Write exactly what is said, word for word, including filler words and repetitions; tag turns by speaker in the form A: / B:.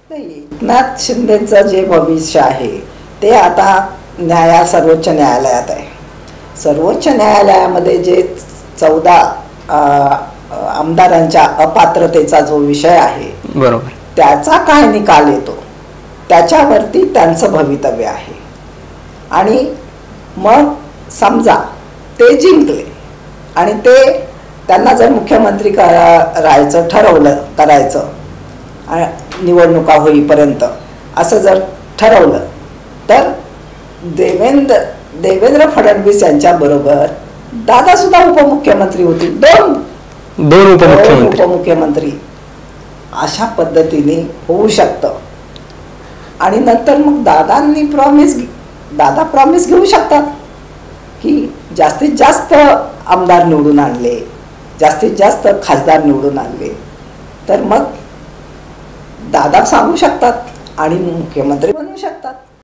A: नाही, एकनाथ शिंदेचं जे भविष्य आहे ते आता न्याया सर्वोच्च न्यायालयात आहे. सर्वोच्च न्यायालयामध्ये जे चौदा आमदारांच्या अपात्रतेचा जो विषय आहे,
B: बरोबर,
A: त्याचा काय निकाल येतो त्याच्यावरती त्यांचं भवितव्य आहे. आणि मग समजा ते जिंकले आणि ते त्यांना जर मुख्यमंत्री करायचं ठरवलं, करायचं निवडणुका होईपर्यंत असं जर ठरवलं, तर देवेंद्र देवेंद्र फडणवीस यांच्या बरोबर दादा सुद्धा उपमुख्यमंत्री होतील, दोन
B: दोन उपमुख्यमंत्री
A: उपमुख्यमंत्री अशा पद्धतीने होऊ शकतं. आणि नंतर मग दादांनी प्रॉमिस दादा प्रॉमिस घेऊ शकतात की जास्तीत जास्त आमदार निवडून आणले, जास्तीत जास्त खासदार निवडून आणले, तर मग दादा सांगू शकतात आणि मुख्यमंत्री बनवू शकतात.